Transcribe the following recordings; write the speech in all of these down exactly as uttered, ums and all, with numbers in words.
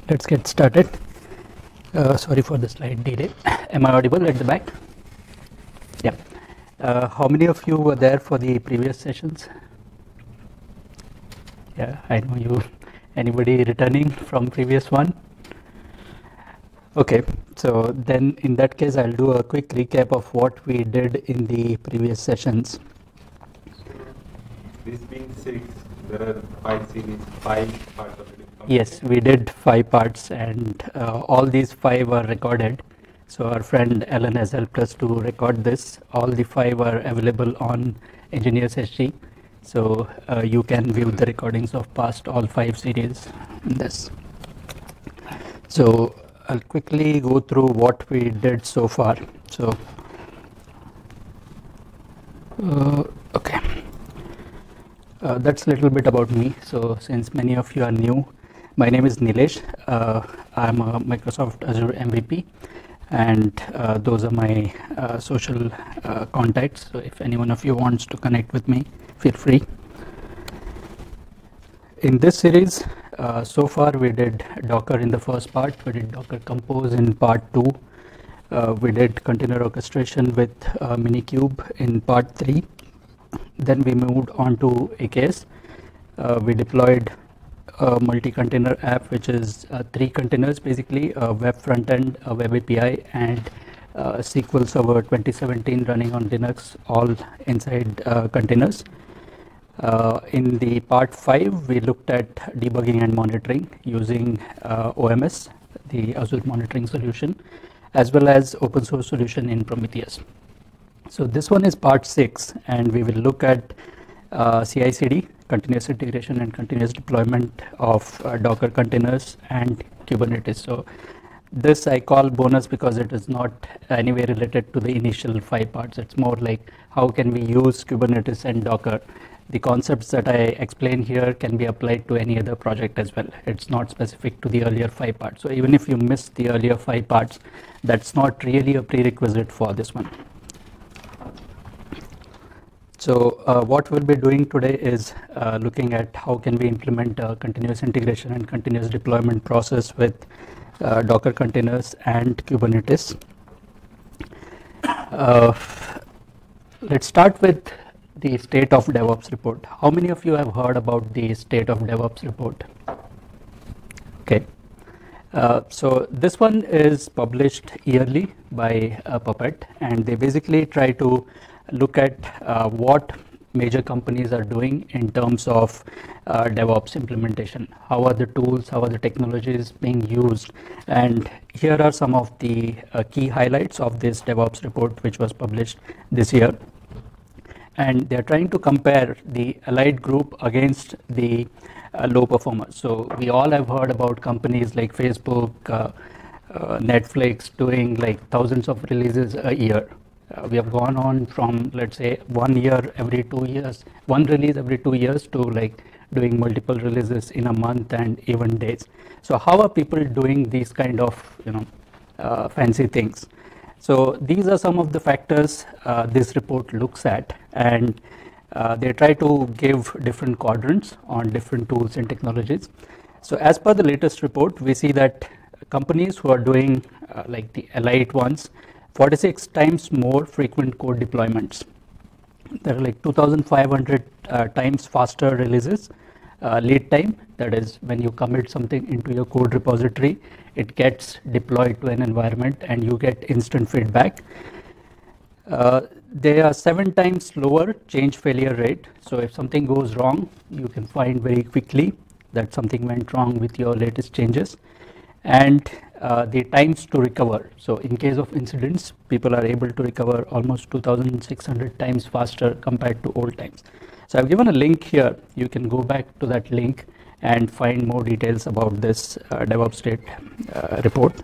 Let's get started. Uh, sorry for the slight delay. Am I audible at the back? Yeah. Uh, how many of you were there for the previous sessions? Yeah, I know you. Anybody returning from previous one? Okay, so then in that case, I'll do a quick recap of what we did in the previous sessions. This being six, there are five series, five parts of it. Yes, we did five parts, and uh, all these five are recorded. So our friend Ellen has helped us to record this. All the five are available on Engineers dot S G. So uh, you can view the recordings of past all five series in this. So I'll quickly go through what we did so far. So, uh, okay. Uh, that's a little bit about me. So since many of you are new, my name is Nilesh. Uh, I'm a Microsoft Azure M V P, and uh, those are my uh, social uh, contacts. So if any one of you wants to connect with me, feel free. In this series, uh, so far we did Docker in the first part, we did Docker Compose in part two, uh, we did container orchestration with uh, Minikube in part three. Then we moved on to A K S. Uh, we deployed a multi-container app, which is uh, three containers basically: a web front end, a web A P I, and uh, S Q L Server twenty seventeen running on Linux, all inside uh, containers. Uh, in the part five, we looked at debugging and monitoring using uh, O M S, the Azure monitoring solution, as well as open source solution in Prometheus. So this one is part six, and we will look at uh, C I C D, continuous integration and continuous deployment of uh, Docker containers and Kubernetes. So this I call bonus because it is not anyway related to the initial five parts. It's more like how can we use Kubernetes and Docker. The concepts that I explain here can be applied to any other project as well. It's not specific to the earlier five parts. So even if you missed the earlier five parts, that's not really a prerequisite for this one. So uh, what we'll be doing today is uh, looking at how can we implement a continuous integration and continuous deployment process with uh, Docker containers and Kubernetes. Uh, let's start with the state of DevOps report. How many of you have heard about the state of DevOps report? Okay. Uh, so this one is published yearly by uh, Puppet, and they basically try to look at uh, what major companies are doing in terms of uh, DevOps implementation. How are the tools, how are the technologies being used? And here are some of the uh, key highlights of this DevOps report, which was published this year. And they're trying to compare the allied group against the uh, low performers. So we all have heard about companies like Facebook, uh, uh, Netflix doing like thousands of releases a year. Uh, we have gone on from, let's say, one year every two years, one release every two years to like doing multiple releases in a month and even days. So how are people doing these kind of, you know, uh, fancy things? So these are some of the factors uh, this report looks at, and uh, they try to give different quadrants on different tools and technologies. So as per the latest report, we see that companies who are doing uh, like the elite ones, forty-six times more frequent code deployments. There are like two thousand five hundred uh, times faster releases. Uh, lead time, that is when you commit something into your code repository, it gets deployed to an environment and you get instant feedback. Uh, they are seven times lower change failure rate. So if something goes wrong, you can find very quickly that something went wrong with your latest changes. And uh, the times to recover. So in case of incidents, people are able to recover almost two thousand six hundred times faster compared to old times. So I've given a link here. You can go back to that link and find more details about this uh, DevOps state uh, report.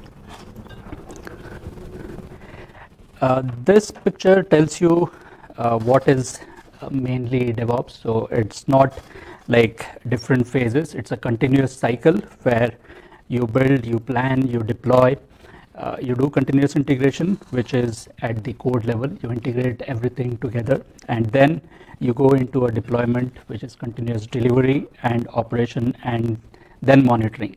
Uh, this picture tells you uh, what is uh, mainly DevOps. So it's not like different phases. It's a continuous cycle where you build, you plan, you deploy, uh, you do continuous integration, which is at the code level. You integrate everything together, and then you go into a deployment, which is continuous delivery and operation, and then monitoring.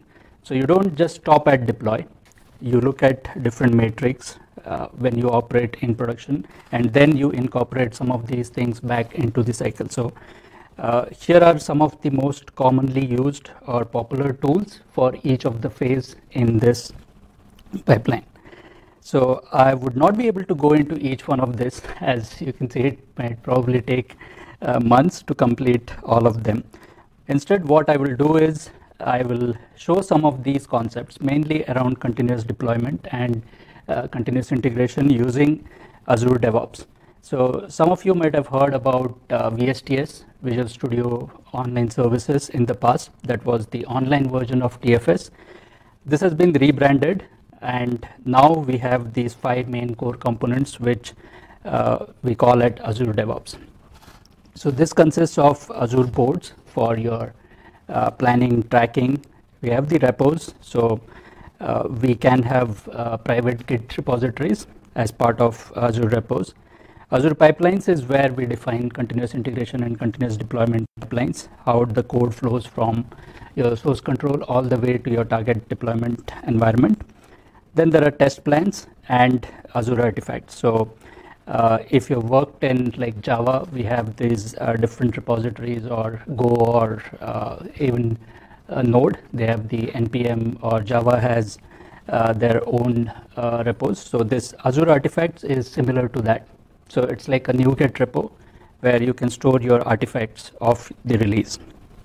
So you don't just stop at deploy. You look at different metrics uh, when you operate in production, and then you incorporate some of these things back into the cycle. So uh, here are some of the most commonly used or popular tools for each of the phase in this pipeline. So I would not be able to go into each one of this. As you can see, it might probably take uh, months to complete all of them. Instead, what I will do is I will show some of these concepts, mainly around continuous deployment and uh, continuous integration using Azure DevOps. So some of you might have heard about uh, V S T S, Visual Studio Online Services, in the past. That was the online version of T F S. This has been rebranded, and now we have these five main core components, which uh, we call it Azure DevOps. So this consists of Azure boards for your uh, planning, tracking. We have the repos, so uh, we can have uh, private Git repositories as part of Azure repos. Azure pipelines is where we define continuous integration and continuous deployment pipelines, how the code flows from your source control all the way to your target deployment environment. Then there are test plans and Azure artifacts. So uh, if you've worked in like Java, we have these uh, different repositories, or Go, or uh, even uh, Node. They have the N P M, or Java has uh, their own uh, repos. So this Azure artifacts is similar to that. So it's like a NuGet repo where you can store your artifacts of the release.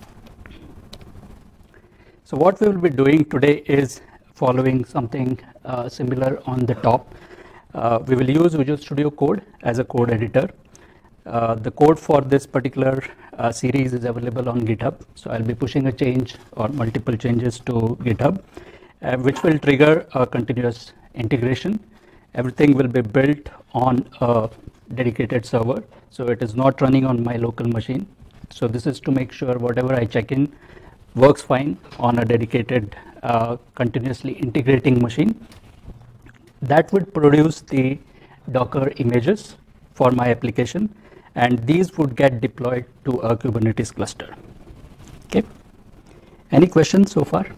So what we will be doing today is following something uh, similar on the top. Uh, we will use Visual Studio Code as a code editor. Uh, the code for this particular uh, series is available on GitHub. So I'll be pushing a change or multiple changes to GitHub, uh, which will trigger a continuous integration. Everything will be built on a dedicated server, so it is not running on my local machine. So this is to make sure whatever I check in works fine on a dedicated uh, continuously integrating machine. That would produce the Docker images for my application, and these would get deployed to a Kubernetes cluster. Okay, any questions so far?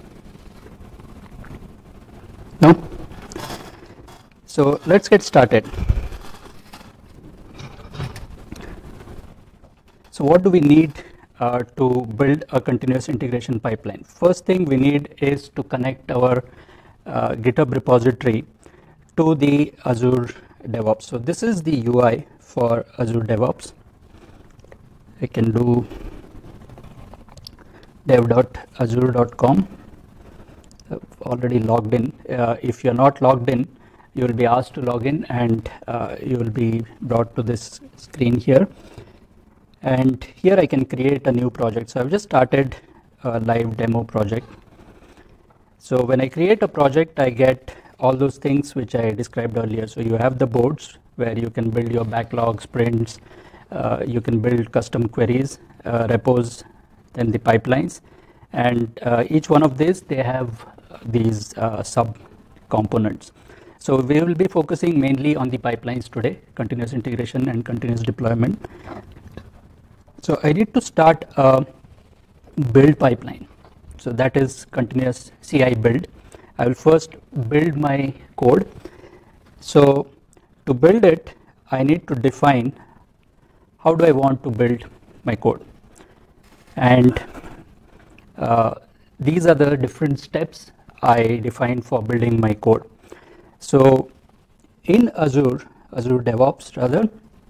No? So let's get started. So what do we need uh, to build a continuous integration pipeline? First thing we need is to connect our uh, GitHub repository to the Azure DevOps. So this is the U I for Azure DevOps. I can do dev dot azure dot com. I've already logged in. Uh, if you're not logged in, you will be asked to log in, and uh, you will be brought to this screen here. And here I can create a new project. So I've just started a live demo project. So when I create a project, I get all those things which I described earlier. So you have the boards where you can build your backlog sprints, uh, you can build custom queries, uh, repos, then the pipelines. And uh, each one of these, they have these uh, sub components. So we will be focusing mainly on the pipelines today, continuous integration and continuous deployment. So I need to start a build pipeline. So that is continuous C I build. I will first build my code. So to build it, I need to define how do I want to build my code. And uh, these are the different steps I define for building my code. So in Azure, Azure DevOps rather,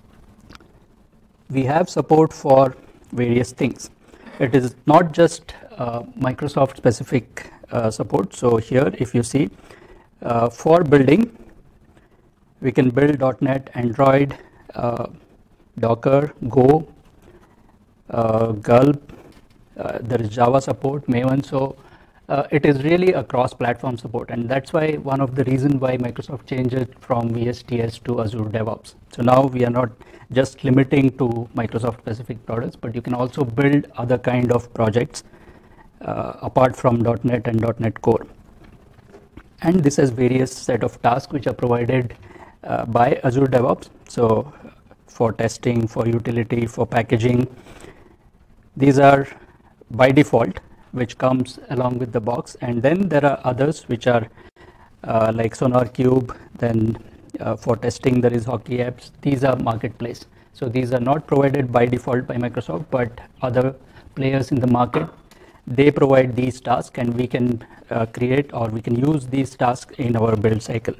we have support for various things. It is not just uh, Microsoft specific uh, support. So here, if you see, uh, for building, we can build dot net, Android, uh, Docker, Go, uh, Gulp. Uh, there is Java support, Maven. So uh, it is really a cross-platform support, and that's why one of the reasons why Microsoft changed it from V S T S to Azure DevOps. So now we are not just limiting to Microsoft specific products, but you can also build other kind of projects uh, apart from dot net and dot net Core. And this has various set of tasks which are provided uh, by Azure DevOps. So for testing, for utility, for packaging, these are by default, which comes along with the box, and then there are others which are uh, like Sonar Cube. Then uh, for testing there is Hockey Apps. These are marketplace. So these are not provided by default by Microsoft, but other players in the market, they provide these tasks, and we can uh, create or we can use these tasks in our build cycle.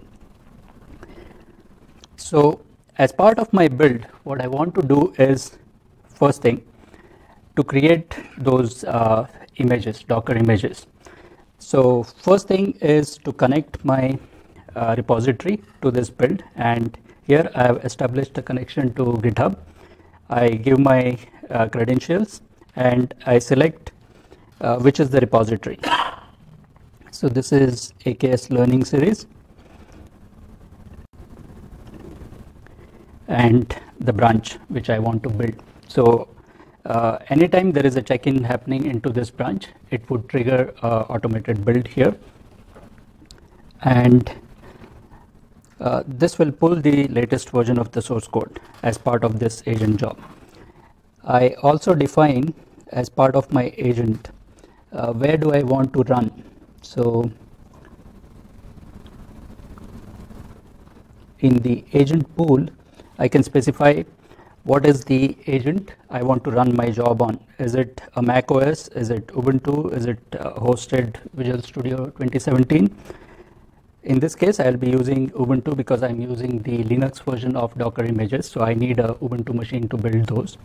So as part of my build, what I want to do is, first thing, to create those uh, images, Docker images. So first thing is to connect my uh, repository to this build, and here I have established a connection to GitHub. I give my uh, credentials and I select uh, which is the repository. So this is A K S Learning Series, and the branch which I want to build. So uh, anytime there is a check-in happening into this branch, it would trigger uh, automated build here, and uh, this will pull the latest version of the source code as part of this agent job. I also define as part of my agent uh, where do I want to run. So in the agent pool, I can specify what is the agent I want to run my job on. Is it a Mac O S? Is it Ubuntu? Is it uh, hosted Visual Studio twenty seventeen? In this case, I'll be using Ubuntu because I'm using the Linux version of Docker images. So I need a Ubuntu machine to build those.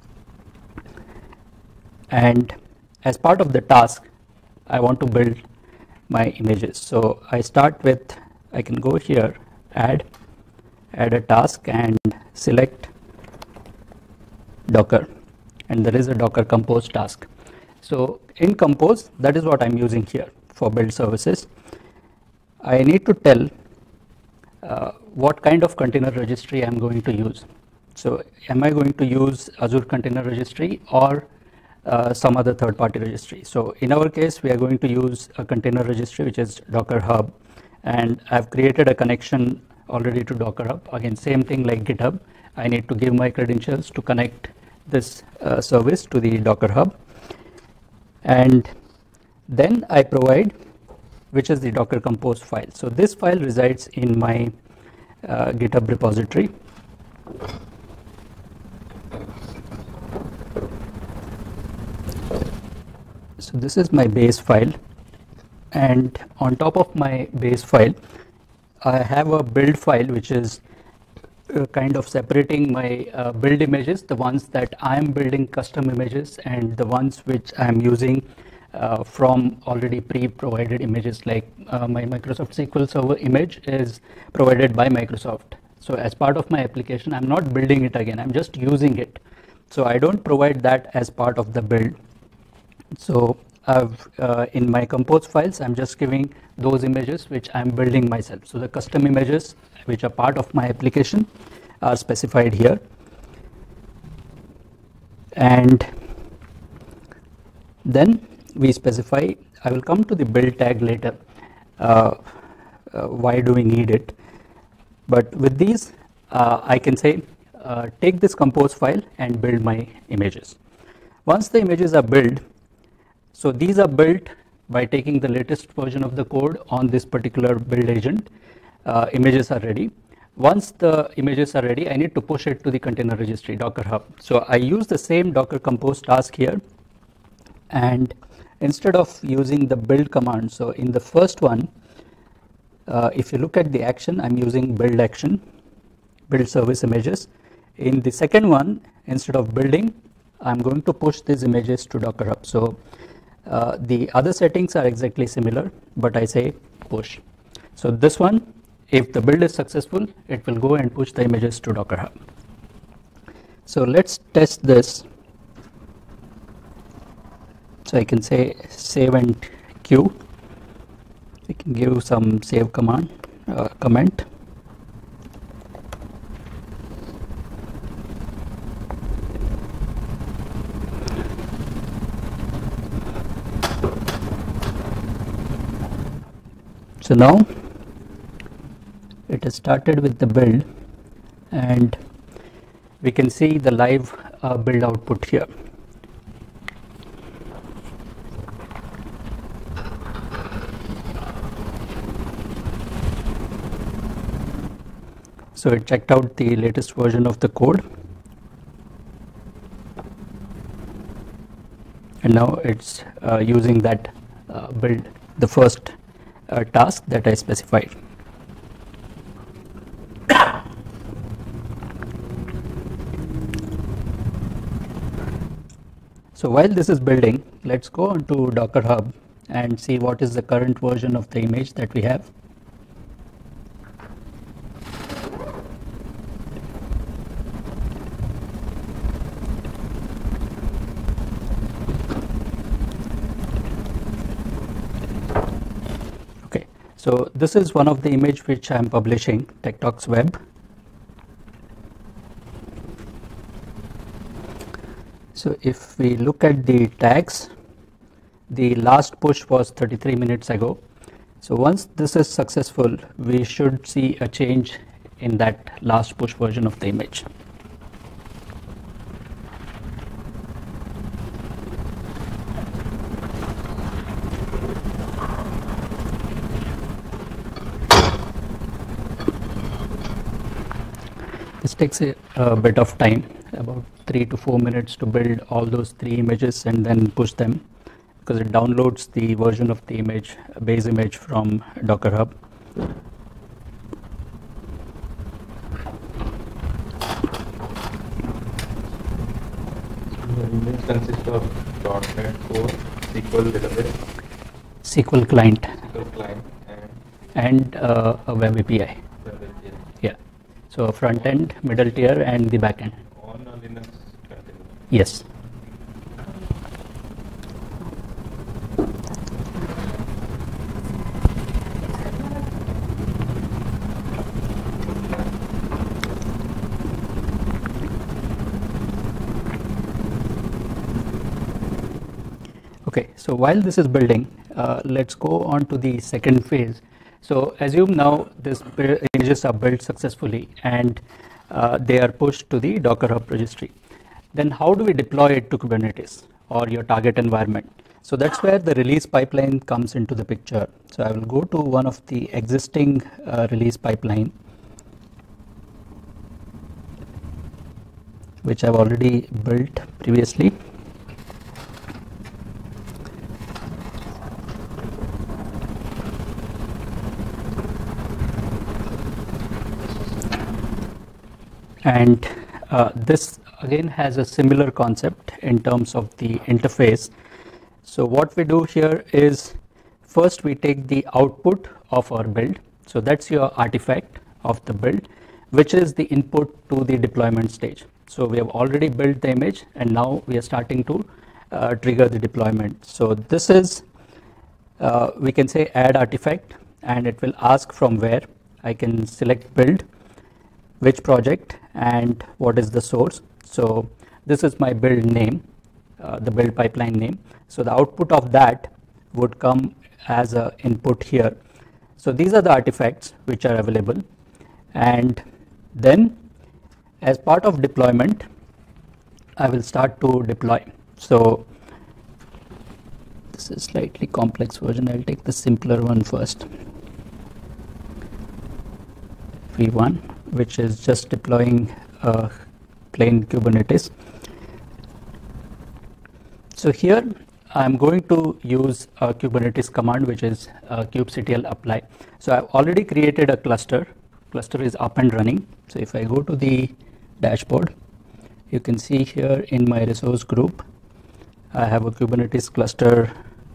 And as part of the task, I want to build my images. So I start with, I can go here, add, add a task and select Docker, and there is a Docker Compose task. So in Compose, that is what I'm using here for build services. I need to tell uh, what kind of container registry I'm going to use. So am I going to use Azure Container Registry or uh, some other third-party registry? So in our case, we are going to use a container registry, which is Docker Hub, and I've created a connection already to Docker Hub. Again, same thing like GitHub. I need to give my credentials to connect this uh, service to the Docker Hub, and then I provide which is the Docker Compose file. So this file resides in my uh, GitHub repository. So this is my base file, and on top of my base file, I have a build file which is uh, kind of separating my uh, build images, the ones that I am building custom images, and the ones which I am using Uh, from already pre-provided images, like uh, my Microsoft S Q L Server image is provided by Microsoft. So as part of my application, I'm not building it again, I'm just using it. So I don't provide that as part of the build. So I've, uh, in my compose files, I'm just giving those images which I'm building myself. So the custom images which are part of my application are specified here. And then we specify, I will come to the build tag later, uh, uh, why do we need it, but with these uh, I can say uh, take this compose file and build my images. Once the images are built, so these are built by taking the latest version of the code on this particular build agent. Uh, images are ready. Once the images are ready, I need to push it to the container registry, Docker Hub. So I use the same Docker Compose task here, and instead of using the build command, so in the first one, uh, if you look at the action, I'm using build action, build service images. In the second one, instead of building, I'm going to push these images to Docker Hub. So uh, the other settings are exactly similar, but I say push. So this one, if the build is successful, it will go and push the images to Docker Hub. So let's test this. So I can say save and queue. I can give some save command, uh, comment. So now it has started with the build, and we can see the live uh, build output here. So it checked out the latest version of the code, and now it's uh, using that uh, build the first uh, task that I specified. So while this is building, let's go on to Docker Hub and see what is the current version of the image that we have. Okay, so this is one of the image which I am publishing, Tech Talks Web. So if we look at the tags, the last push was thirty-three minutes ago. So once this is successful, we should see a change in that last push version of the image. This takes a, a bit of time, about three to four minutes to build all those three images and then push them, because it downloads the version of the image, base image from Docker Hub. The image consists of .NET Core, S Q L database, S Q L client, S Q L client, and and uh, a web A P I. web A P I. Yeah. So front end, middle tier, and the back end. On a Linux container. Yes. Okay, so while this is building, uh, let's go on to the second phase. So assume now this images are built successfully and uh, they are pushed to the Docker Hub registry. Then how do we deploy it to Kubernetes or your target environment? So that's where the release pipeline comes into the picture. So I will go to one of the existing uh, release pipeline, which I've already built previously. And uh, this again has a similar concept in terms of the interface. So what we do here is, first we take the output of our build. So that's your artifact of the build, which is the input to the deployment stage. So we have already built the image and now we are starting to uh, trigger the deployment. So this is, uh, we can say add artifact, and it will ask from where. I can select build, which project, and what is the source. So this is my build name, uh, the build pipeline name. So the output of that would come as an input here. So these are the artifacts which are available. And then as part of deployment, I will start to deploy. So this is slightly complex version. I'll take the simpler one first. V one, which is just deploying uh, plain Kubernetes. So here I'm going to use a Kubernetes command, which is uh, kubectl apply. So I've already created a cluster. Cluster is up and running. So if I go to the dashboard, you can see here in my resource group, I have a Kubernetes cluster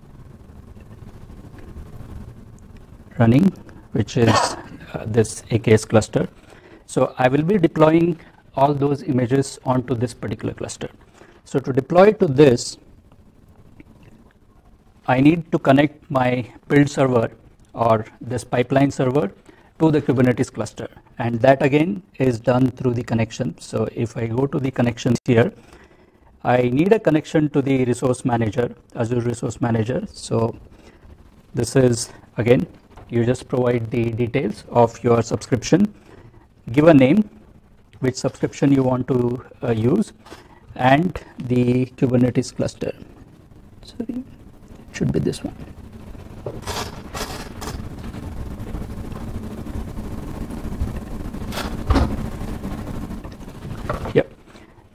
running, which is uh, this A K S cluster. So I will be deploying all those images onto this particular cluster. So to deploy to this, I need to connect my build server or this pipeline server to the Kubernetes cluster, and that again is done through the connection. So if I go to the connections here, I need a connection to the resource manager, Azure Resource Manager. So this is, again, you just provide the details of your subscription, give a name, which subscription you want to uh, use, and the Kubernetes cluster. Sorry, it should be this one.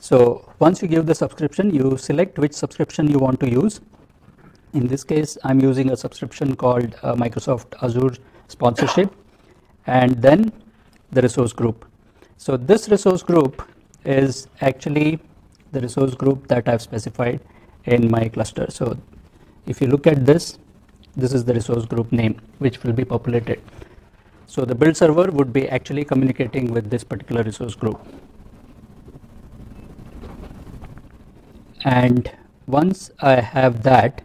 So once you give the subscription, you select which subscription you want to use. In this case, I'm using a subscription called uh, Microsoft Azure Sponsorship, and then the resource group. So this resource group is actually the resource group that I've specified in my cluster. So if you look at this, this is the resource group name which will be populated. So the build server would be actually communicating with this particular resource group. And once I have that,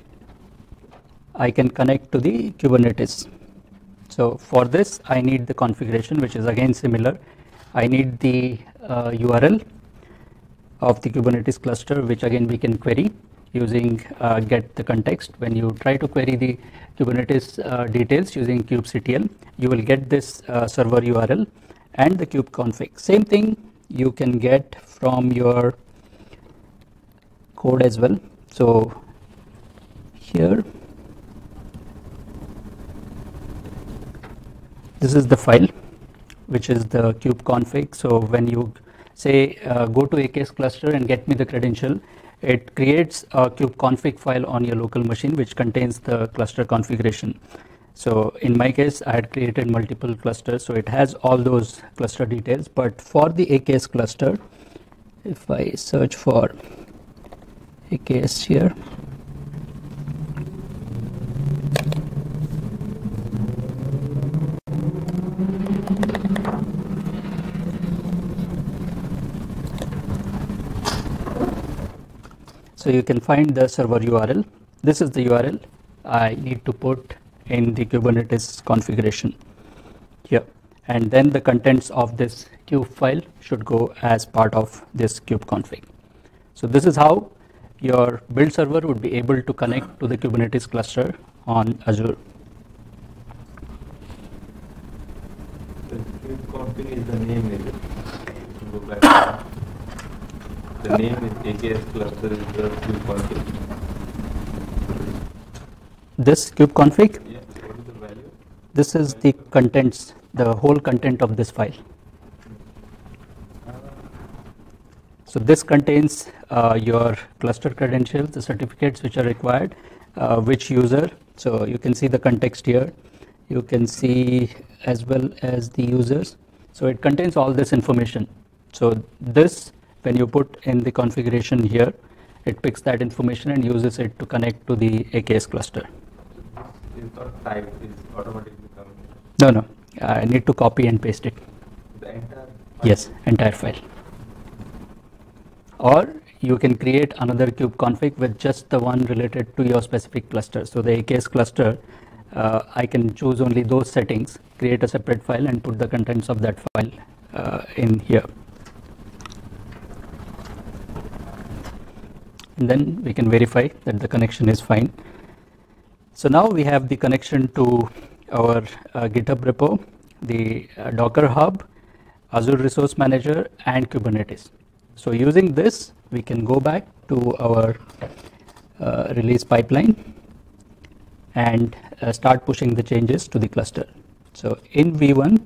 I can connect to the Kubernetes. So for this, I need the configuration, which is again similar. I need the uh, U R L of the Kubernetes cluster, which again we can query using uh, get the context. When you try to query the Kubernetes uh, details using kubectl, you will get this uh, server U R L and the kube config. Same thing you can get from your code as well. So here, this is the file, which is the kube config. So when you say uh, go to A K S cluster and get me the credential, it creates a kube config file on your local machine which contains the cluster configuration. So in my case, I had created multiple clusters, so it has all those cluster details. But for the A K S cluster, if I search for A K S here, so you can find the server U R L. This is the U R L I need to put in the Kubernetes configuration here, and then the contents of this kube file should go as part of this kube config. So this is how your build server would be able to connect to the Kubernetes cluster on Azure. The kube config is the name, is it? Go back. The name is A K S cluster is the kube config. This kube config? Yeah. What is the value? This is the contents, the whole content of this file. So this contains uh, your cluster credentials, the certificates which are required, uh, which user. So you can see the context here. You can see as well as the users. So it contains all this information. So this, when you put in the configuration here, it picks that information and uses it to connect to the A K S cluster. It's not typed, it's automatically coming. No, no, I need to copy and paste it. The entire file? Yes, entire file. Or you can create another kube config with just the one related to your specific cluster. So the A K S cluster, uh, I can choose only those settings, create a separate file and put the contents of that file uh, in here. And then we can verify that the connection is fine. So now we have the connection to our uh, GitHub repo, the uh, Docker Hub, Azure Resource Manager, and Kubernetes. So using this, we can go back to our uh, release pipeline and uh, start pushing the changes to the cluster. So in V one,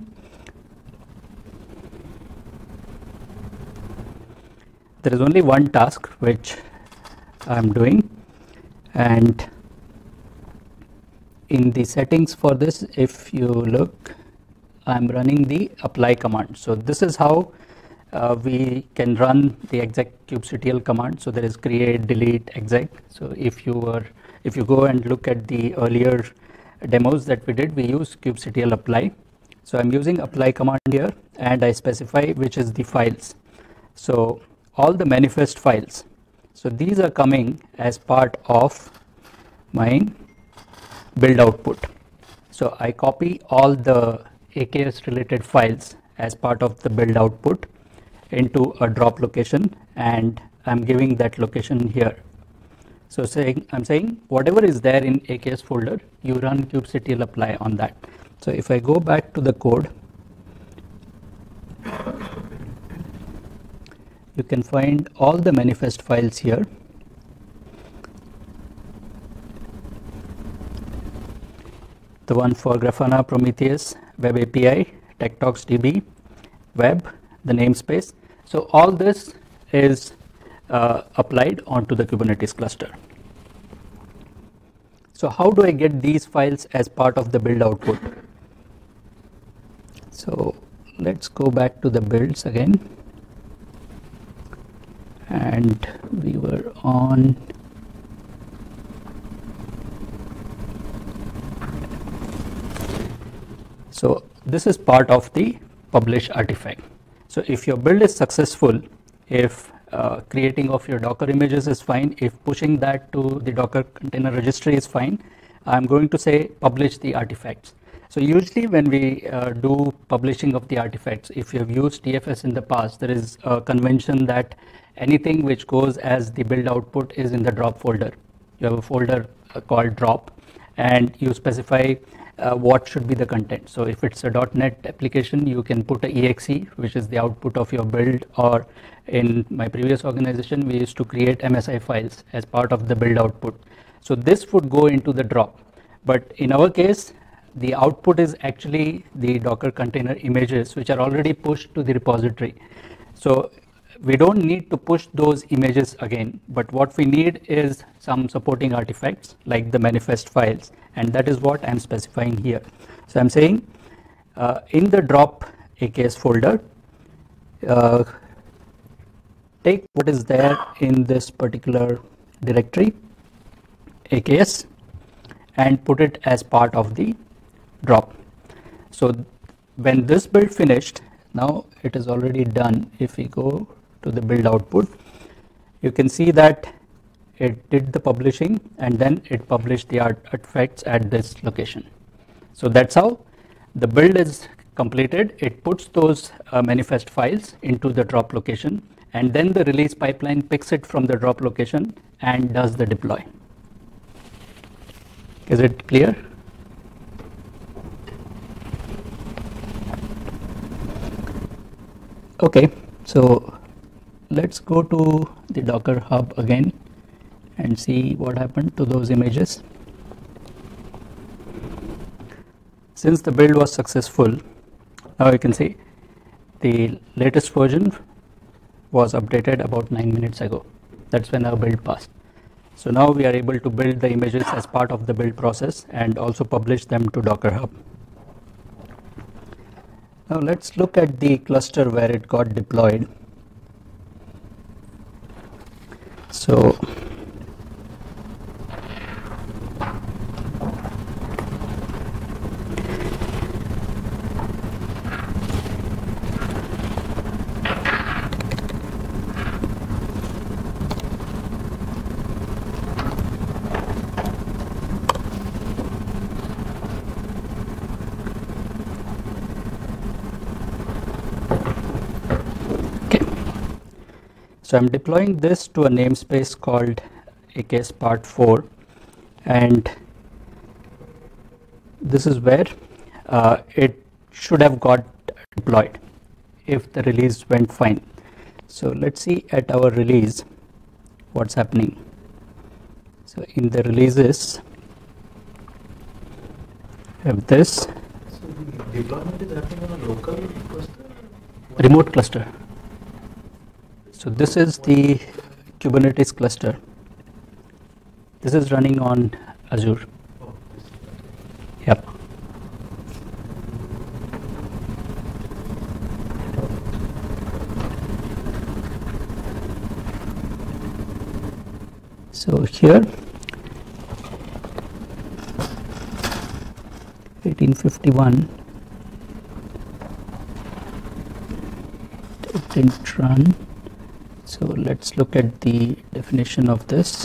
there is only one task which I'm doing, and in the settings for this, if you look, I'm running the apply command. So this is how uh, we can run the exec kubectl command. So there is create, delete, exec. So if you were, if you go and look at the earlier demos that we did, we use kubectl apply. So I'm using apply command here, and I specify which is the files. So all the manifest files. So these are coming as part of my build output. So I copy all the A K S related files as part of the build output into a drop location, and I'm giving that location here. So saying, I'm saying whatever is there in A K S folder, you run kubectl apply on that. So if I go back to the code, you can find all the manifest files here. The one for Grafana, Prometheus, Web A P I, TechTalks D B, Web, the namespace. So all this is uh, applied onto the Kubernetes cluster. So how do I get these files as part of the build output? So let's go back to the builds again, and we were on so this is part of the publish artifact. So if your build is successful, if uh, creating of your Docker images is fine, if pushing that to the Docker container registry is fine, I'm going to say publish the artifacts. So usually when we uh, do publishing of the artifacts, if you have used T F S in the past, there is a convention that anything which goes as the build output is in the drop folder. You have a folder uh, called drop, and you specify uh, what should be the content. So if it's a dot net application, you can put a E X E, which is the output of your build, or in my previous organization, we used to create M S I files as part of the build output. So this would go into the drop. But in our case, the output is actually the Docker container images, which are already pushed to the repository. So we don't need to push those images again, but what we need is some supporting artifacts like the manifest files, and that is what I'm specifying here. So I'm saying uh, in the drop A K S folder, uh, take what is there in this particular directory A K S and put it as part of the drop. So when this build finished, now it is already done. If we go to the build output, you can see that it did the publishing and then it published the artifacts at this location. So that's how the build is completed. It puts those uh, manifest files into the drop location, and then the release pipeline picks it from the drop location and does the deploy. Is it clear? Okay, so let's go to the Docker Hub again and see what happened to those images. Since the build was successful, now you can see the latest version was updated about nine minutes ago. That's when our build passed. So now we are able to build the images as part of the build process and also publish them to Docker Hub. Now let's look at the cluster where it got deployed. So So I'm deploying this to a namespace called A K S part four, and this is where uh, it should have got deployed if the release went fine. So let's see at our release what's happening. So in the releases, we have this. So the deployment is happening on a local cluster? Remote cluster. So this is the Kubernetes cluster. This is running on Azure. Oh, Yep. So here, eighteen fifty-one, it didn't run. So let's look at the definition of this.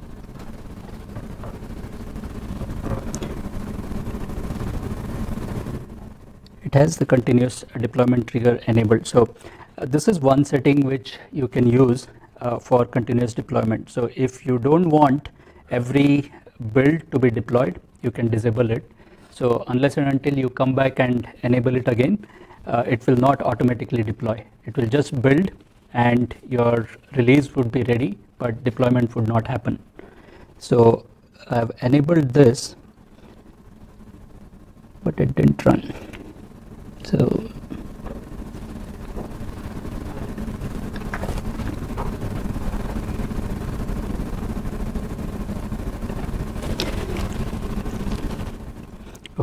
It has the continuous deployment trigger enabled. So uh, this is one setting which you can use uh, for continuous deployment. So if you don't want every build to be deployed, you can disable it. So unless and until you come back and enable it again, uh, it will not automatically deploy. It will just build and your release would be ready, but deployment would not happen. So I've enabled this, but it didn't run. So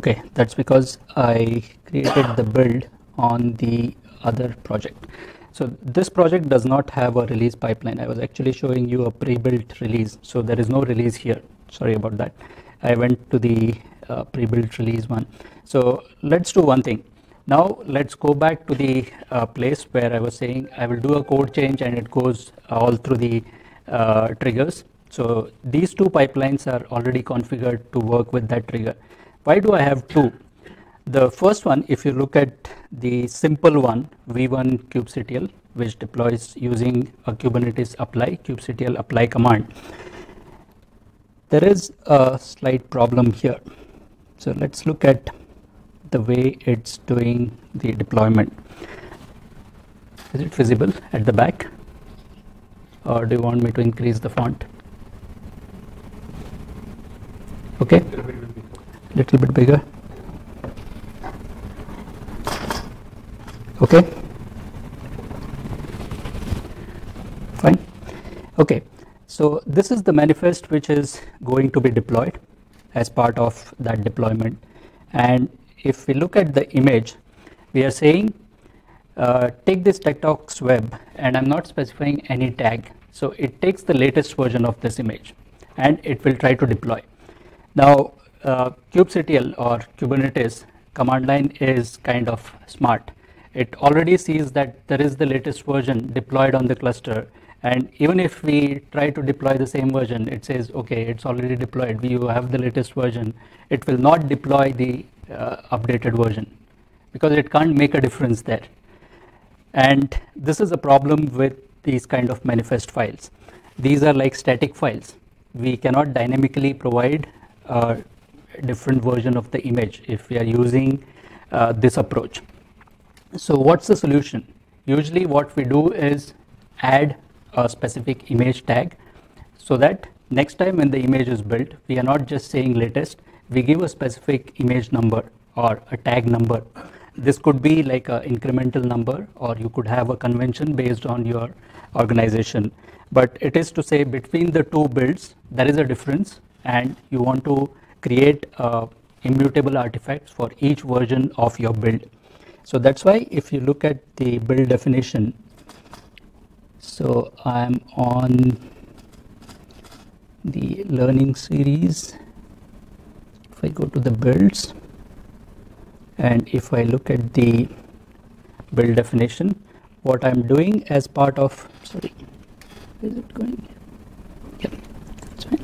Okay, that's because I created the build on the other project. So this project does not have a release pipeline. I was actually showing you a pre-built release. So there is no release here. Sorry about that. I went to the uh, pre-built release one. So let's do one thing. Now let's go back to the uh, place where I was saying I will do a code change and it goes all through the uh, triggers. So these two pipelines are already configured to work with that trigger. Why do I have two? The first one, if you look at the simple one, v one kubectl, which deploys using a Kubernetes apply, kubectl apply command, there is a slight problem here. So let's look at the way it's doing the deployment. Is it visible at the back? Or do you want me to increase the font? Okay, little bit bigger. Okay, fine. Okay, so this is the manifest which is going to be deployed as part of that deployment. And if we look at the image, we are saying uh, take this TechTalks web, and I'm not specifying any tag. So it takes the latest version of this image and it will try to deploy. Now uh, kubectl or Kubernetes command line is kind of smart. It already sees that there is the latest version deployed on the cluster, and even if we try to deploy the same version, it says okay, it's already deployed, we have the latest version. It will not deploy the uh, updated version because it can't make a difference there. And this is a problem with these kind of manifest files. These are like static files. We cannot dynamically provide a different version of the image if we are using uh, this approach. So what's the solution? Usually what we do is add a specific image tag so that next time when the image is built, we are not just saying latest, we give a specific image number or a tag number. This could be like an incremental number, or you could have a convention based on your organization. But it is to say between the two builds, there is a difference, and you want to create uh, immutable artifacts for each version of your build. So that's why if you look at the build definition, so I'm on the learning series. If I go to the builds, and if I look at the build definition, what I'm doing as part of, sorry, is it going? Yeah, that's fine.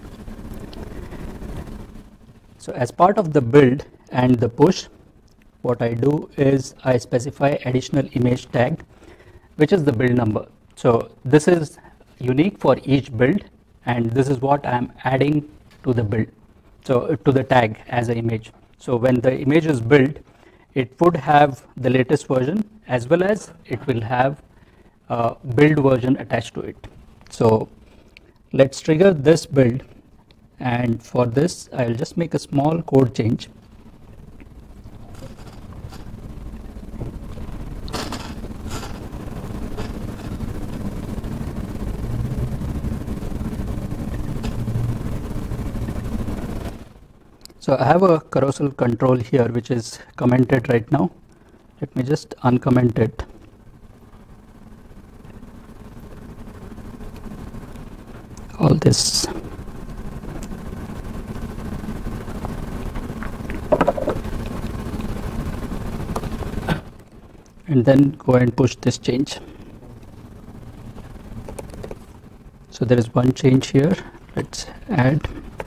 So as part of the build and the push, what I do is I specify additional image tag, which is the build number. So this is unique for each build, and this is what I'm adding to the build, so to the tag as an image. So when the image is built, it would have the latest version as well as it will have a build version attached to it. So let's trigger this build, and for this I'll just make a small code change. So I have a carousel control here which is commented right now. Let me just uncomment it. All this. And then go and push this change. So there is one change here. Let's add.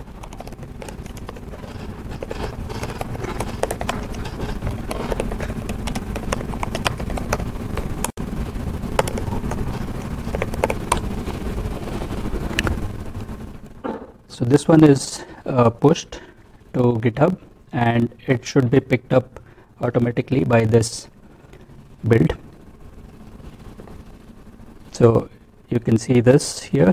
So this one is uh, pushed to GitHub, and it should be picked up automatically by this build. So you can see this here.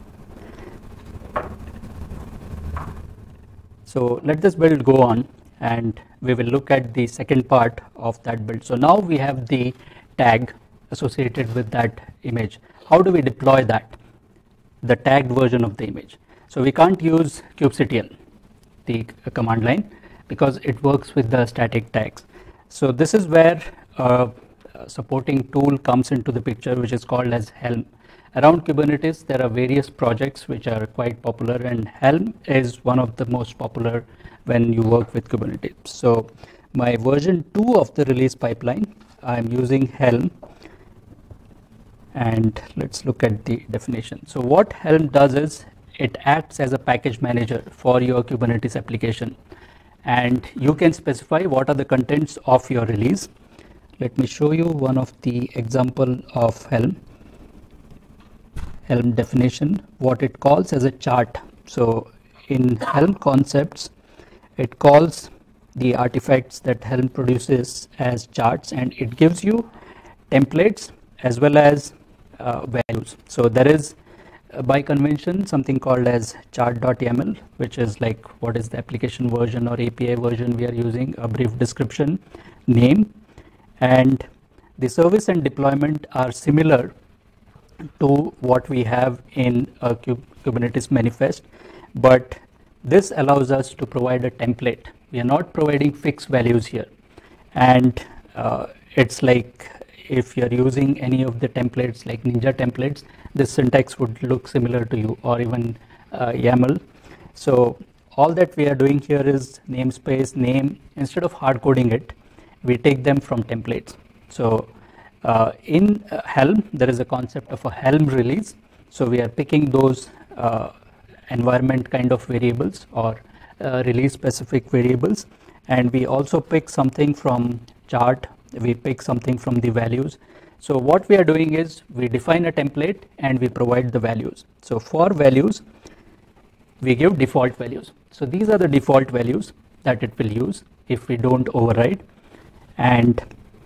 So let this build go on, and we will look at the second part of that build. So now we have the tag associated with that image. How do we deploy that, the tagged version of the image? So we can't use kubectl, the command line, because it works with the static tags. So this is where uh, supporting tool comes into the picture, which is called as Helm. Around Kubernetes, there are various projects which are quite popular, and Helm is one of the most popular when you work with Kubernetes. So my version two of the release pipeline, I'm using Helm, and let's look at the definition. So what Helm does is it acts as a package manager for your Kubernetes application, and you can specify what are the contents of your release. Let me show you one of the example of Helm. Helm definition, what it calls as a chart. So in Helm concepts, it calls the artifacts that Helm produces as charts, and it gives you templates as well as uh, values. So there is uh, by convention something called as chart.yaml, which is like what is the application version or A P I version we are using, a brief description, name, and the service and deployment are similar to what we have in a Kubernetes manifest, but this allows us to provide a template. We are not providing fixed values here, and uh, it's like if you're using any of the templates like Ninja templates, this syntax would look similar to you, or even uh, YAML. So all that we are doing here is namespace, name. Instead of hard coding it, we take them from templates. So Uh, in uh, Helm, there is a concept of a Helm release. So we are picking those uh, environment kind of variables or uh, release specific variables, and we also pick something from chart, we pick something from the values. So what we are doing is we define a template and we provide the values. So for values, we give default values. So these are the default values that it will use if we don't override, and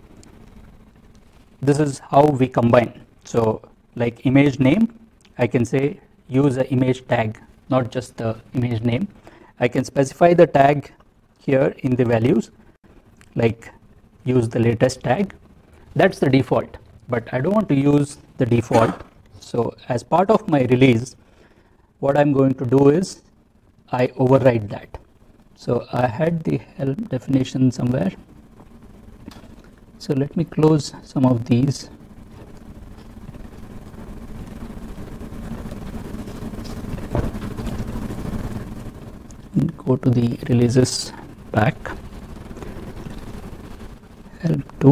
this is how we combine. So like image name, I can say use an image tag, not just the image name. I can specify the tag here in the values, like use the latest tag. That's the default, but I don't want to use the default. So as part of my release, what I'm going to do is I override that. So I had the Helm definition somewhere. So let me close some of these. And go to the releases back. Helm two.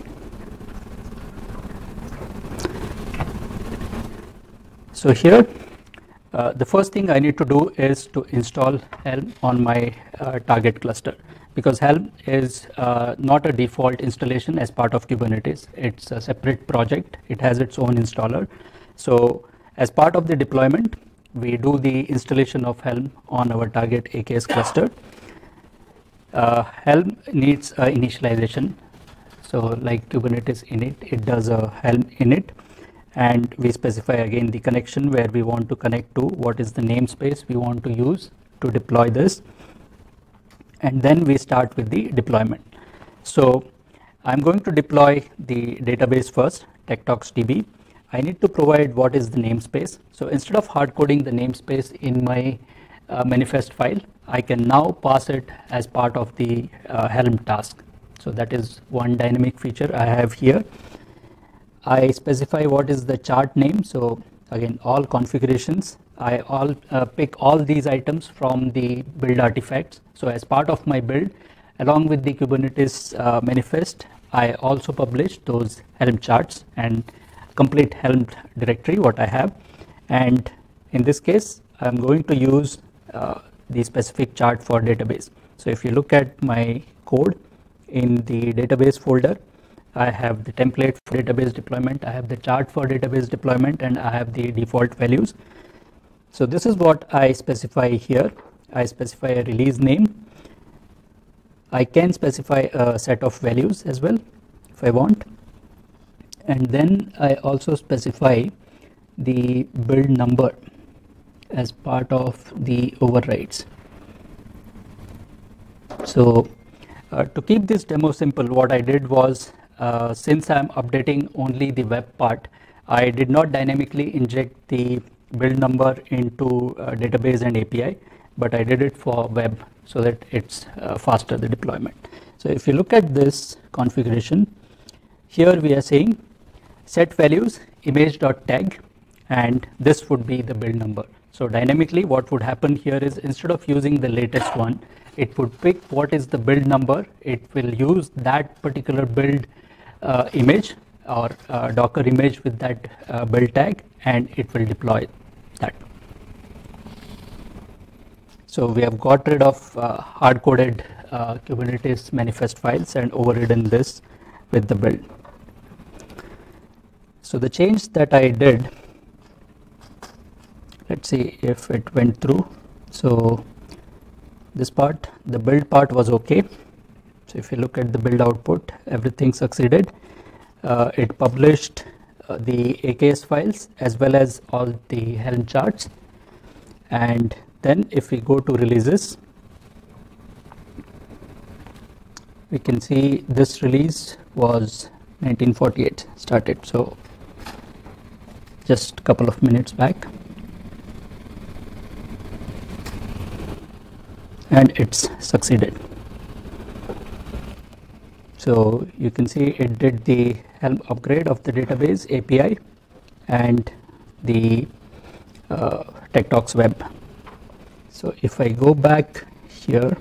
So here, uh, the first thing I need to do is to install Helm on my uh, target cluster, because Helm is uh, not a default installation as part of Kubernetes. It's a separate project. It has its own installer. So as part of the deployment, we do the installation of Helm on our target A K S cluster. Uh, Helm needs a initialization. So like Kubernetes init, it does a Helm init, and we specify again the connection where we want to connect to, what is the namespace we want to use to deploy this, and then we start with the deployment. So I'm going to deploy the database first, TechTalksDB. I need to provide what is the namespace. So instead of hard coding the namespace in my uh, manifest file, I can now pass it as part of the uh, Helm task. So that is one dynamic feature I have here. I specify what is the chart name. So again, all configurations, I all uh, pick all these items from the build artifacts. So as part of my build, along with the Kubernetes uh, manifest, I also publish those Helm charts and complete Helm directory what I have. And in this case, I'm going to use uh, the specific chart for database. So if you look at my code in the database folder, I have the template for database deployment, I have the chart for database deployment, and I have the default values. So this is what I specify here. I specify a release name. I can specify a set of values as well if I want. And then I also specify the build number as part of the overrides. So uh, to keep this demo simple, what I did was, uh, since I'm updating only the web part, I did not dynamically inject the build number into uh, database and A P I. but I did it for web so that it's uh, faster, the deployment. So if you look at this configuration, here we are saying set values image.tag, and this would be the build number. So dynamically what would happen here is, instead of using the latest one, it would pick what is the build number. It will use that particular build uh, image or uh, Docker image with that uh, build tag, and it will deploy that. So we have got rid of uh, hard-coded uh, Kubernetes manifest files and overridden this with the build. So the change that I did, let's see if it went through. So this part, the build part was okay. So if you look at the build output, everything succeeded. Uh, it published uh, the A K S files as well as all the Helm charts. And then if we go to releases, we can see this release was nineteen forty-eight started. So just a couple of minutes back. And it's succeeded. So you can see it did the Helm upgrade of the database A P I and the uh, TechTalks web. So if I go back here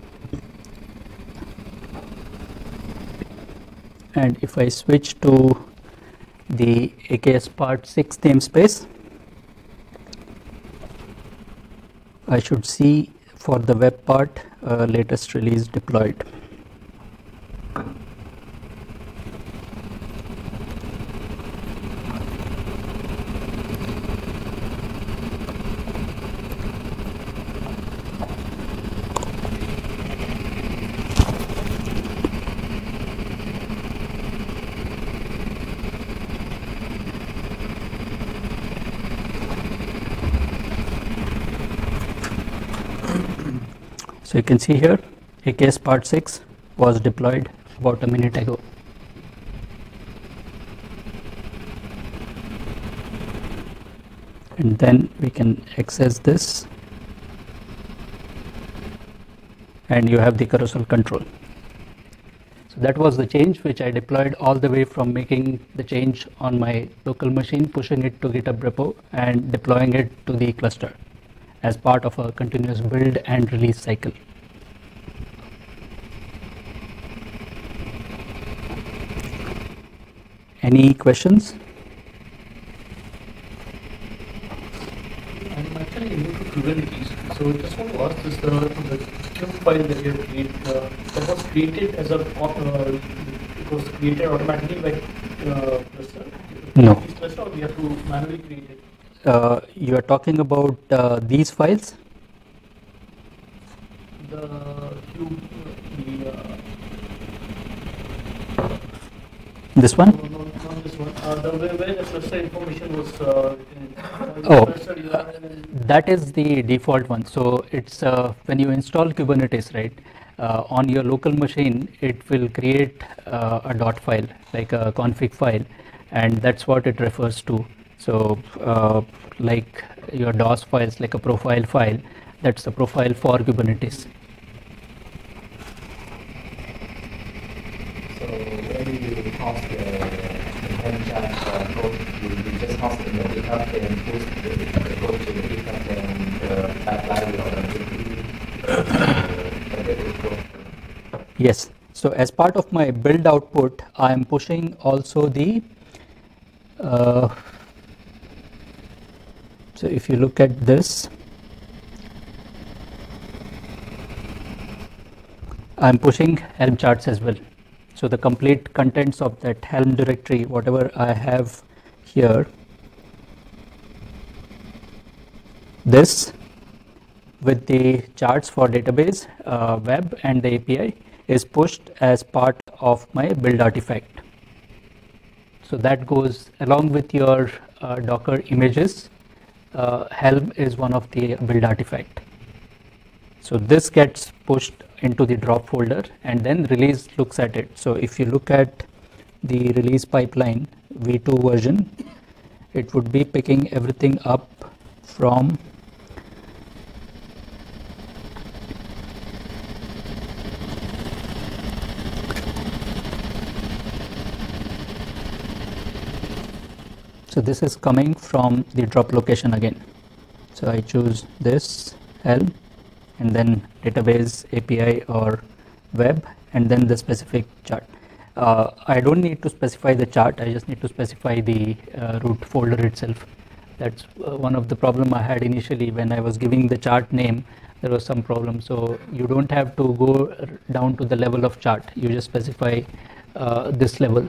and if I switch to the A K S part six namespace, I should see for the web part uh, latest release deployed. So you can see here A K S part six was deployed about a minute ago. And then we can access this and you have the carousel control. So that was the change which I deployed all the way from making the change on my local machine, pushing it to GitHub repo and deploying it to the cluster as part of a continuous build and release cycle. Any questions? I'm actually new to Kubernetes, so just want to ask this, the, the Q file that you have created, uh, that was created as a, uh, it was created automatically by uh, cluster? No. Cluster, or we have to manually create it? Uh, you are talking about uh, these files? The Q, the, uh, this one? no, no, not this one, uh, the where, where the cluster information was uh, written. Uh, Oh, cluster U R L and that is the default one. So it's uh, when you install Kubernetes, right, uh, on your local machine, it will create uh, a dot file, like a config file, and that's what it refers to. So uh, like your DOS files, like a profile file, that's the profile for Kubernetes. So when you host the Helm chart uh, code, you, you just host in the GitHub and post the, the code to the GitHub and uh, pipeline or uh, Yes. So as part of my build output, I am pushing also the uh, so if you look at this, I'm pushing Helm charts as well. So the complete contents of that Helm directory, whatever I have here, this with the charts for database, uh, web and the A P I is pushed as part of my build artifact. So that goes along with your uh, Docker images. Uh, Helm is one of the build artifact. So this gets pushed into the drop folder and then release looks at it. So if you look at the release pipeline V two version, it would be picking everything up from So this is coming from the drop location again. So I choose this Helm and then database A P I or web and then the specific chart. Uh, I don't need to specify the chart, I just need to specify the uh, root folder itself. That's uh, one of the problem I had initially when I was giving the chart name. There was some problem, so you don't have to go down to the level of chart, you just specify uh, this level.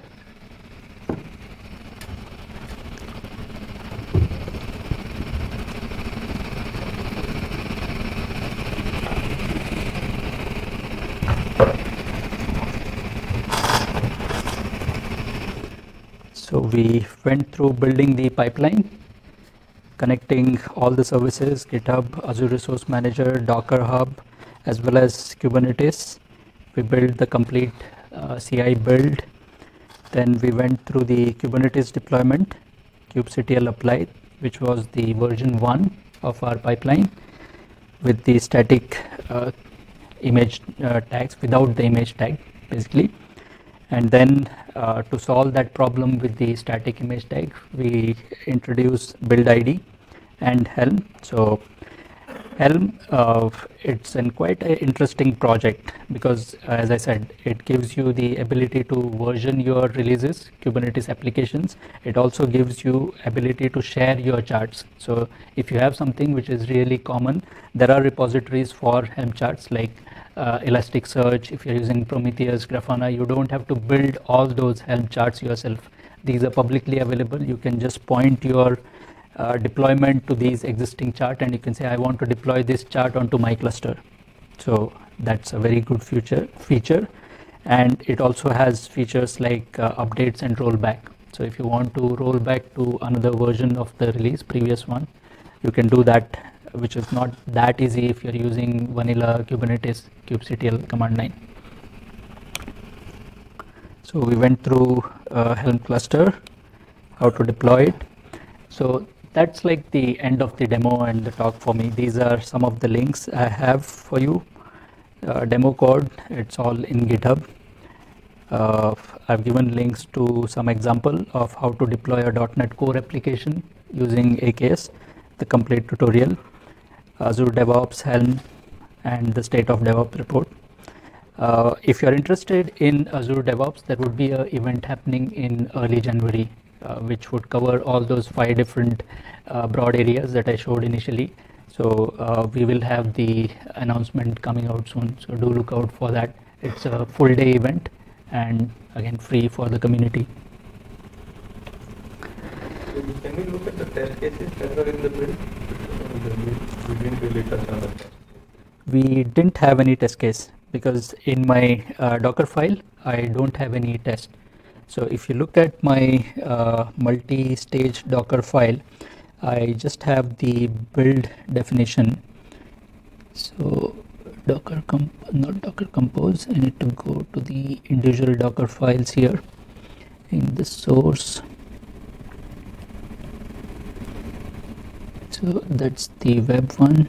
So we went through building the pipeline, connecting all the services, GitHub, Azure Resource Manager, Docker Hub, as well as Kubernetes. We built the complete uh, C I build. Then we went through the Kubernetes deployment, kubectl applied, which was the version one of our pipeline with the static uh, image uh, tags, without the image tag basically. And then uh, to solve that problem with the static image tag, we introduced build I D and Helm. So Helm, uh, it's an quite an interesting project because, uh, as I said, it gives you the ability to version your releases, Kubernetes applications. It also gives you ability to share your charts. So if you have something which is really common, there are repositories for Helm charts like uh, Elasticsearch. If you're using Prometheus, Grafana, you don't have to build all those Helm charts yourself. These are publicly available. You can just point your Uh, deployment to these existing chart and you can say I want to deploy this chart onto my cluster. So that's a very good feature feature and it also has features like uh, updates and rollback. So if you want to roll back to another version of the release, previous one, you can do that, which is not that easy if you're using vanilla Kubernetes kubectl command line. So we went through uh, Helm cluster, how to deploy it. So that's like the end of the demo and the talk for me. These are some of the links I have for you. Uh, demo code, it's all in GitHub. Uh, I've given links to some example of how to deploy a dot net Core application using A K S, the complete tutorial, Azure DevOps, Helm, and the state of DevOps report. Uh, if you're interested in Azure DevOps, there would be an event happening in early January. Uh, which would cover all those five different uh, broad areas that I showed initially. So uh, we will have the announcement coming out soon. So do look out for that. It's a full day event and again free for the community. Can we look at the test cases that are in the build? We didn't really touch on that. We didn't have any test case because in my uh, Docker file, I don't have any test. So if you look at my uh, multi-stage Docker file, I just have the build definition. So Docker comp not Docker compose, I need to go to the individual Docker files here in the source. So that's the web one.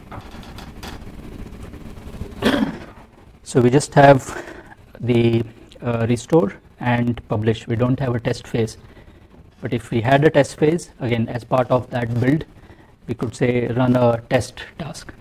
So we just have the uh, restore and publish. We don't have a test phase, but if we had a test phase, again as part of that build, we could say run a test task.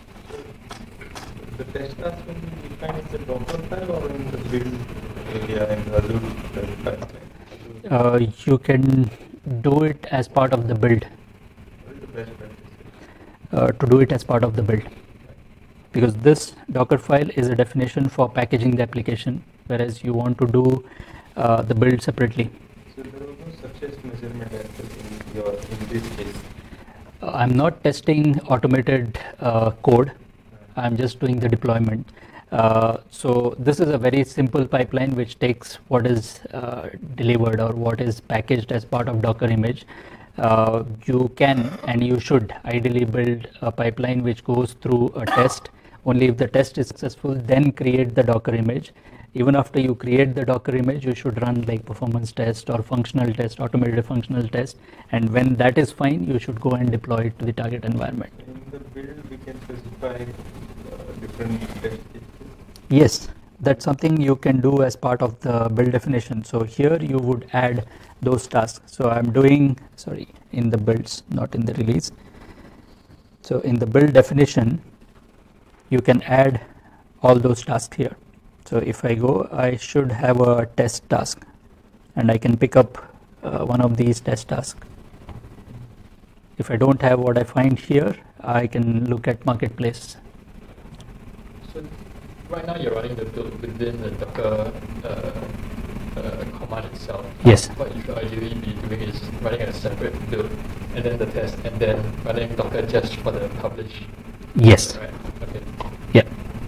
The test task will be defined in the Docker file or in the build area in the Azure pipeline? Uh, you can do it as part of the build. What is the best practice? Uh, to do it as part of the build, because this Docker file is a definition for packaging the application, whereas you want to do uh, the build separately. So there was no success measurement aspect in your in this case. Uh, I'm not testing automated uh, code. I'm just doing the deployment. Uh, so this is a very simple pipeline which takes what is uh, delivered or what is packaged as part of Docker image. Uh, you can and you should ideally build a pipeline which goes through a test. Only if the test is successful, then create the Docker image. Even after you create the Docker image, you should run like performance test or functional test, automated functional test, and when that is fine, you should go and deploy it to the target environment. In the build, we can specify uh, different test cases. Yes, that's something you can do as part of the build definition. So here you would add those tasks. So I'm doing, sorry, in the builds, not in the release. So in the build definition, you can add all those tasks here. So if I go, I should have a test task, and I can pick up uh, one of these test tasks. If I don't have what I find here, I can look at marketplace. So right now you're running the build within the Docker uh, uh, command itself. Yes. What you should ideally be doing is running a separate build and then the test and then running Docker just for the publish. Yes. Right. Okay. Yeah.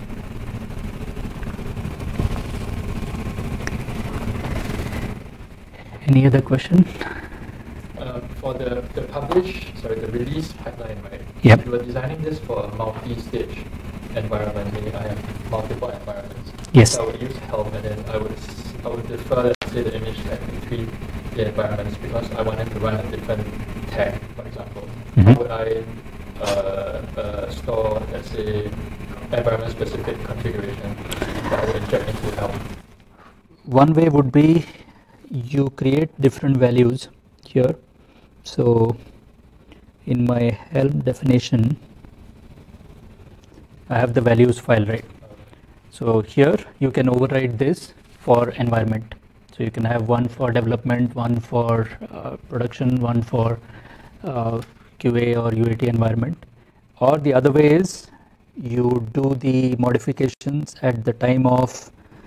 Any other question? Uh, for the, the publish, sorry, the release pipeline, right? Yep. You were designing this for a multi-stage environment, meaning I have multiple environments. Yes. So I would use helm and then I would I would defer, let's say, the image tag between the environments because I wanted to run a different tag, for example. Mm-hmm. How would I uh, uh, store, let's say, environment-specific configuration that I would inject into helm? One way would be you create different values here. So in my helm definition, I have the values file, right? So here you can override this for environment. So you can have one for development, one for uh, production, one for uh, Q A or U A T environment. Or the other way is you do the modifications at the time of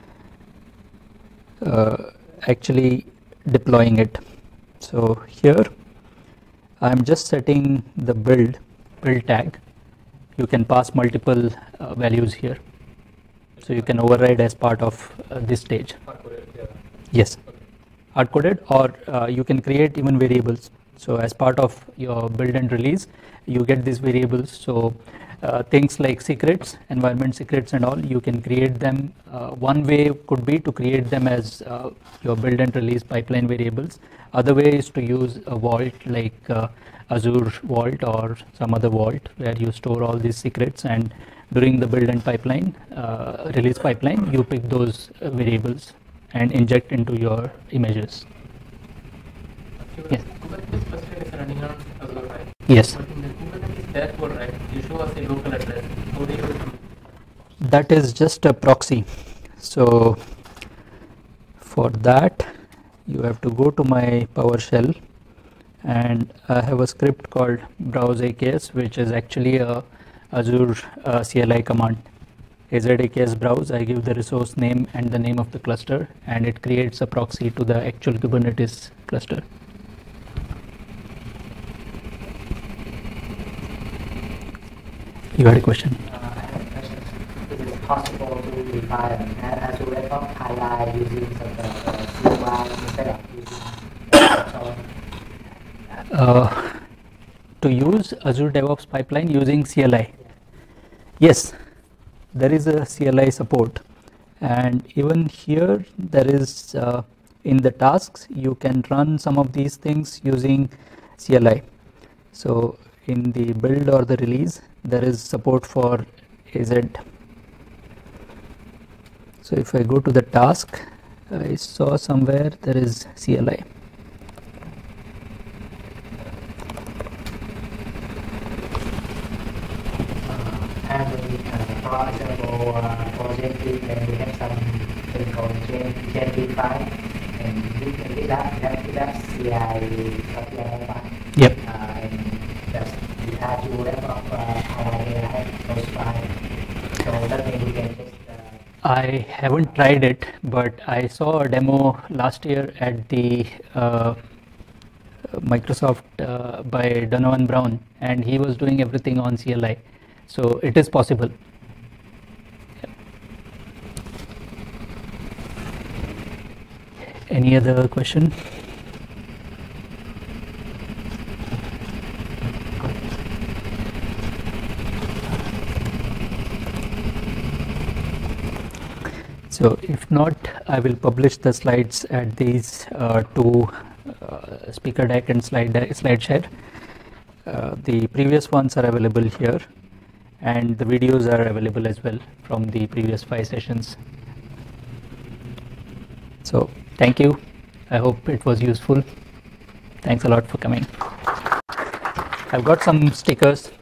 uh, actually deploying it. So here I'm just setting the build build tag. You can pass multiple uh, values here, so you can override as part of uh, this stage. Hard-coded, yeah. Yes, Okay. hard-coded, or uh, you can create even variables. So as part of your build and release, you get these variables. So uh, things like secrets, environment secrets and all, you can create them. Uh, one way could be to create them as uh, your build and release pipeline variables. Other way is to use a vault like uh, Azure Vault or some other vault where you store all these secrets, and during the build and pipeline, uh, release pipeline, you pick those uh, variables and inject into your images. Yes. Kubernetes specific is running on Azure, right? Yes. But in the Kubernetes dashboard, right, you show us a local address. How do you That is just a proxy. So for that, you have to go to my PowerShell, and I have a script called browse A K S, which is actually a Azure uh, C L I command. A Z A K S browse, I give the resource name and the name of the cluster, and it creates a proxy to the actual Kubernetes cluster. You had a question? Uh, I have a question. Is it possible to define an Azure DevOps highlight using some uh, C Y instead of using uh, Uh, to use Azure DevOps pipeline using C L I? Yes, there is a C L I support, and even here there is uh, in the tasks you can run some of these things using C L I. So in the build or the release there is support for A Z. So if I go to the task, I saw somewhere there is C L I. and we, uh, for example, uh, for Jenkins, then we have some thing called Jenkins file, and we can do that. We have to do that C I file. Yep. Uh, and that's the Azure DevOps uh, highlight I have those files. So that means we can just. Uh, I haven't tried it, but I saw a demo last year at the uh, Microsoft uh, by Donovan Brown, and he was doing everything on C L I. So it is possible. Yeah. Any other question? So if not, I will publish the slides at these uh, two uh, speaker deck and slide deck, slide share. Uh, the previous ones are available here, and the videos are available as well from the previous five sessions. So thank you. I hope it was useful. Thanks a lot for coming. I've got some stickers.